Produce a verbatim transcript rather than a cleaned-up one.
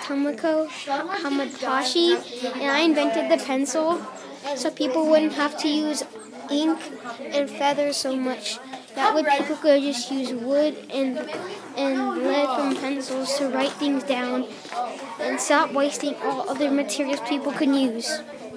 Tomoko Hamadashi, and I invented the pencil so people wouldn't have to use ink and feathers so much. That way people could just use wood and and lead from pencils to write things down and stop wasting all other materials people could use.